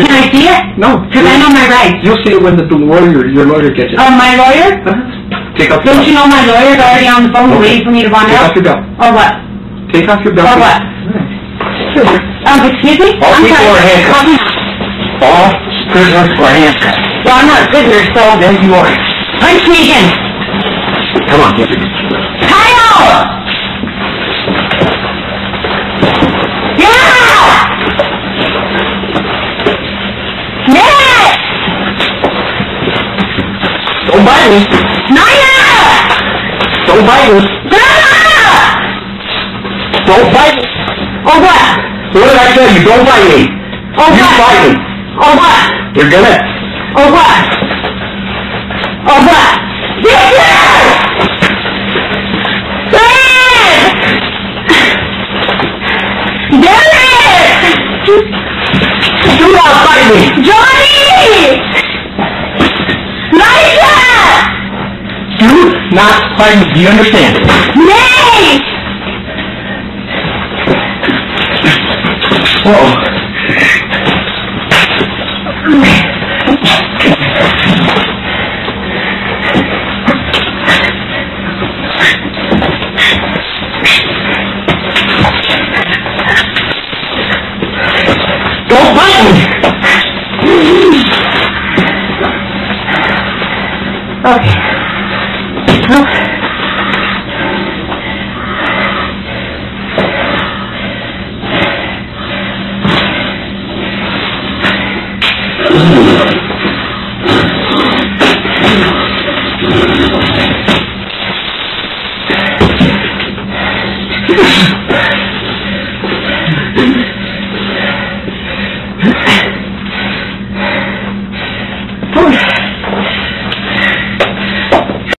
Can I see it? No. Because I know my rights. You'll see it when your lawyer gets it. Oh, my lawyer? Take off your Don't you know my lawyer's already on the phone waiting for me to run Take out? off your belt. Or what? Take off your belt. Or what? Excuse me? All I'm people sorry. are handcuffed. All prisoners are handcuffed. Well, I'm not a prisoner, so... Yes, you are. Punch me again. Come on, get it. Kyle! Yeah! Yeah! Don't bite me. Naya! Don't bite me. Naya! Don't bite me. Or what? What did I tell you? Don't bite me. Or You what? bite me. Or what? You're gonna. Or what? Or what? Victor! Dad! Derek! Do not bite me. Johnny! Liza! Do not bite me. Do you understand? Nate! Whoa. Don't bite me. Okay. Oh.